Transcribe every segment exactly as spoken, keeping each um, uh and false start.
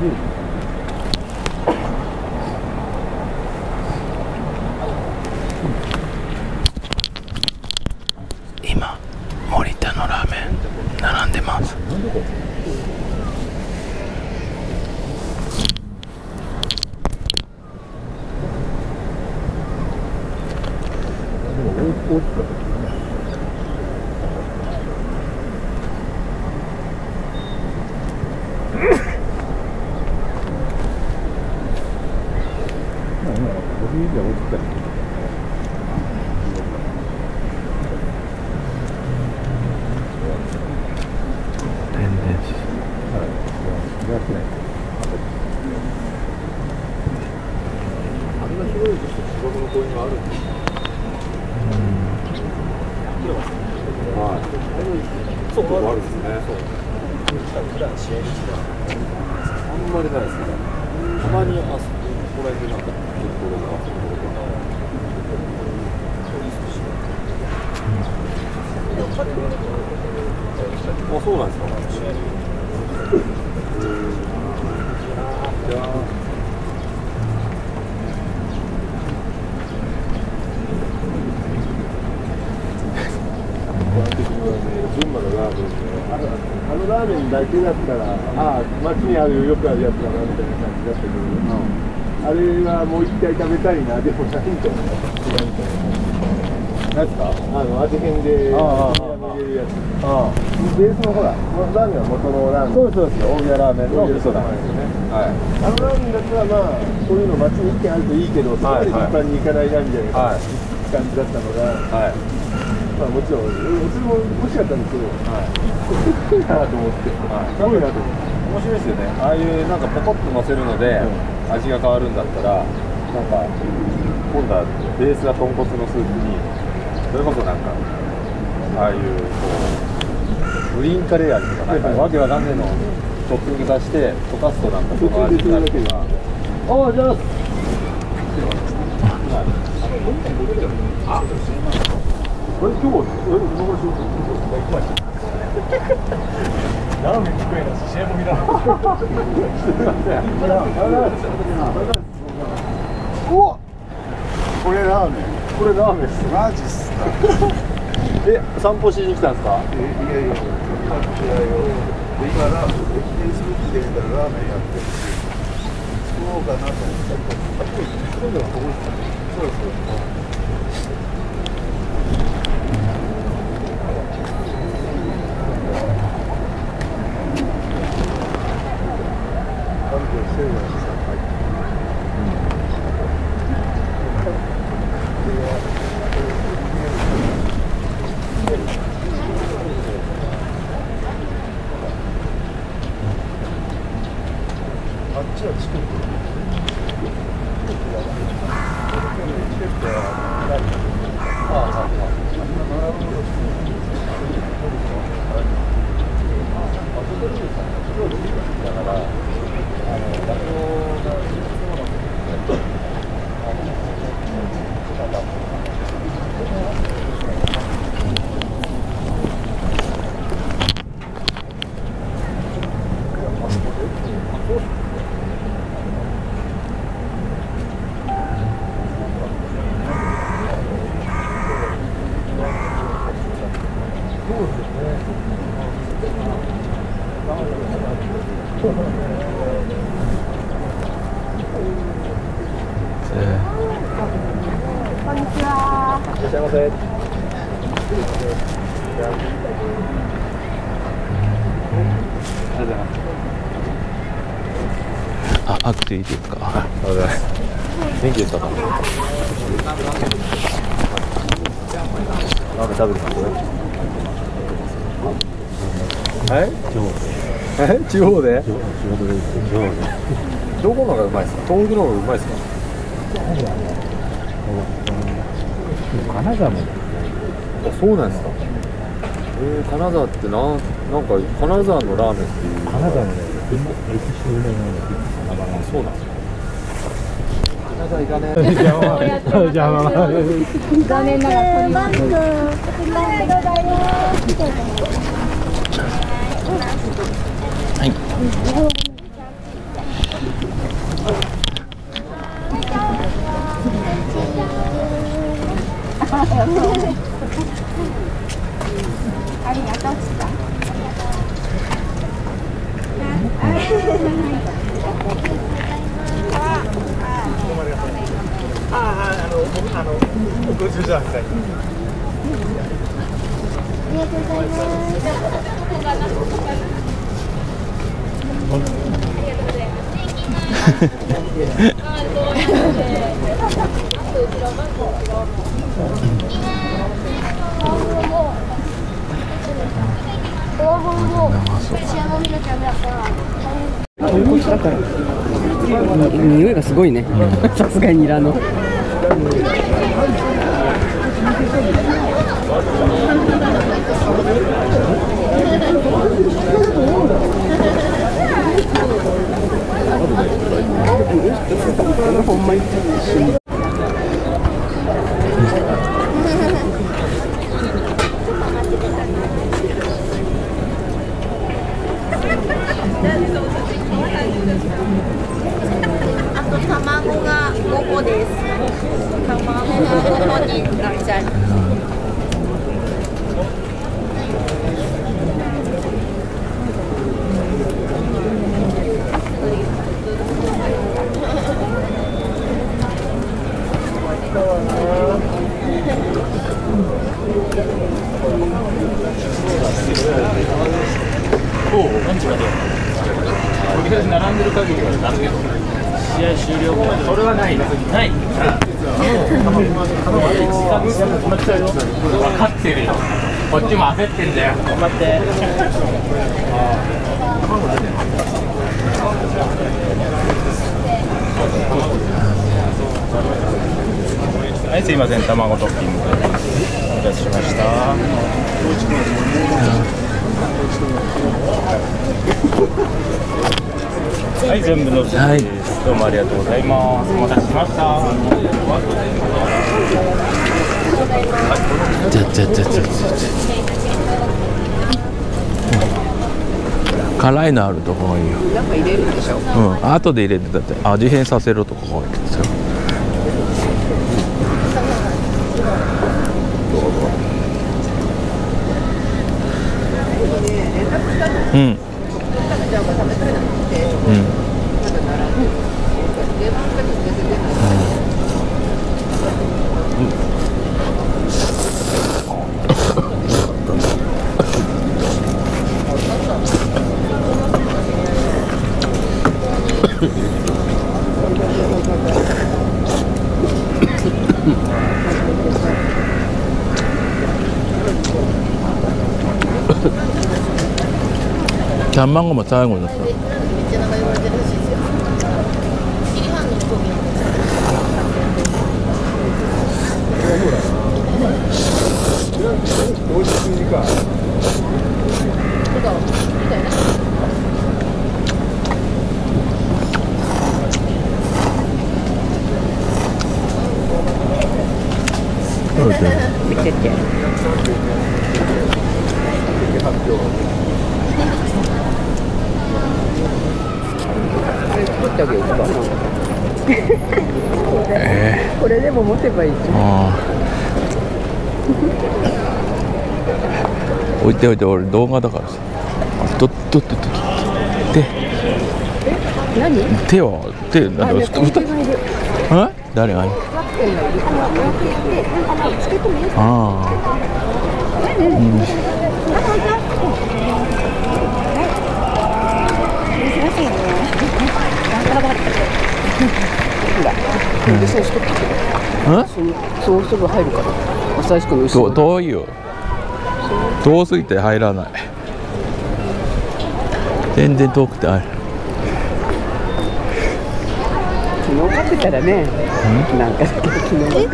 今森田のラーメン並んでます。 だけだったら、ああ、街にあるよくあるやつだなみたいな感じだったけど、うん、あれはもう一回食べたいな、でもないんだよね。何ですか？あの味変でああ入れるやつ。ああベースのほら、ラーメンは元のラーメン。そうですそうです。大宮ラーメンの味噌ラーメンですね。はい。あのラーメンだったらまあこういうの街に一軒あるといいけど、そこまで一般に行かないなみたいな感じだったのが。はい。まあもちろん、それも欲しかったんですけど、はい、いいなと思って、はい、すごいなと思って。面白いですよね。ああいうなんかポコッと乗せるので、うん、味が変わるんだったら、なんか今度はベースが豚骨のスープに、それこそなんかああいうこうグリーンカレー味とかなんかわけわかんねえのをトッピングさせて溶かすとなんかその味になるとか。ああじゃあ。あ。これ今日はラーメン食えなし試合も見られない。うわ、これラーメン。これラーメンです。マジっすか。え、散歩しに来たんですか。え、いやいや、今ラーメンフェイスブックで見たらラーメンやってるし、そうかなと思ったけど、今度はここですかね。そうです。 あ、アクティビティですか。 ありがとうございます。元気でしたか。ラーメン食べてます。はい？え？地方で？地方で。地方で。どこのがうまいですか？東北の方がうまいですか？金沢も。あ、そうなんですか。えー、金沢ってなん、なんか金沢のラーメンっていう。金沢のね、歴史有名なので、あ、そうなんですか。金沢行かねえ。じゃあ、じゃあ、残念ながら。マスク、 はい。 ごじゅうはっさい。 ありがとうございます。 豚骨だから匂いがすごいね。さすがにニラの。ほんまにあと卵がごこです。卵がごこになっちゃいます。 並んでる限りはダメです。試合終了後それはないです。ない。分かってるよ。こっちも焦ってんだよ。頑張って。はい、すいません、卵トッピングお待たせしました。はい、全部のせです、はい、どうもありがとうございます。お待たせしました。 じゃじゃじゃじゃじゃ辛いのあるとこがいいよ。 なんか入れるんでしょ。 うん、後で入れてだって味変させるとこがいいですよ。うん。うん。卵も最後だった。 見てて。取ってあげようかな。 えー、 これでも持てばいいじゃん。 あ置いておいて、俺動画だからさ。とっとっとっと手何？ 手は手なんだろう。え？誰が？ああ。うん。 そうすぐ入るから。朝日くんの後ろ。 遠いよ。遠すぎて入らない。全然遠くてある。 昨日買ってたらね。なんかだけど昨日。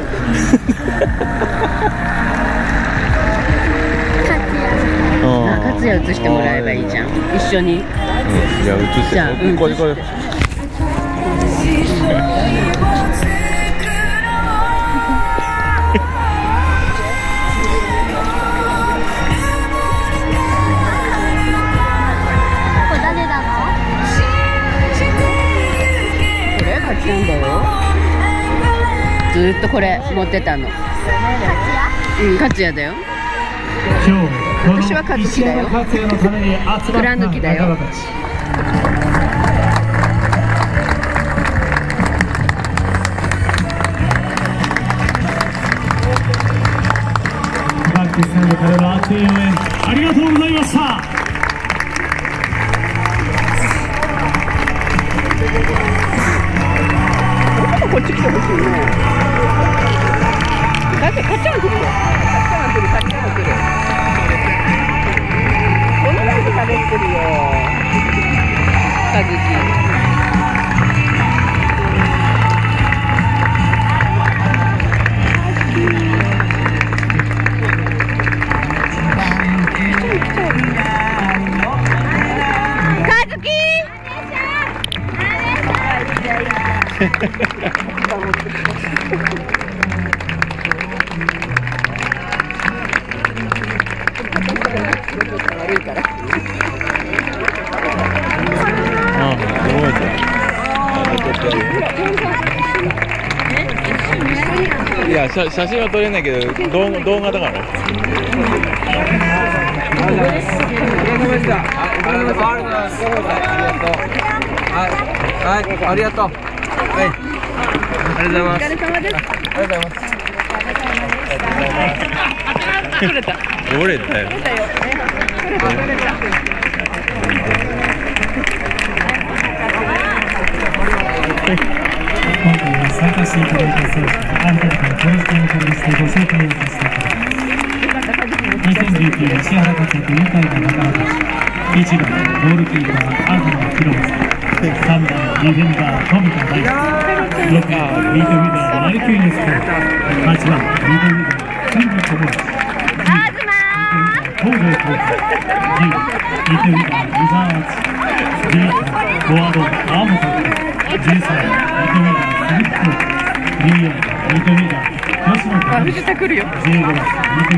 勝也映してもらえばいいじゃん。一緒に。うん、 じゃあ映して。じゃあ、うん、これこれ。 なんだよ。ずっとこれ持ってたの。うん、勝也だよ。私は勝樹だよ。倉貫だよ。 ムからの熱い応援ありがとうございました。 こっち来てほしいね。だってかっちゃん来るよ。かっちゃん来る、かっちゃん来る。このライブ喋ってるよ。かずき。 いや、写写真は撮れないけど、動画動画だからね。 はい、ありがとう。はい、ありがとうございます。お疲れ様です。ありがとうございます。取れた。 取れたよ。 取れたよ。取れた、取れた。 今回は参加していただいた選手、改めてよろしくお願いしてご紹介をさせていただきます。にせんじゅうきゅう石原活躍愉快な仲間たち。いちばんゴールキーパー東博さん、さんばんディフェンダー富田大地、ろくばんミートウィダーマルキューニスコ、はちばんミートウィダー金木智之、じゅうばん東條浩太、じゅうばんミートウィダー伊沢敦、じゅういちばんフォワード青本君、じゅうさんばんミートウィダー鈴木浩太、じゅうよんばんミートウィダー吉野隆、じゅうごばんミート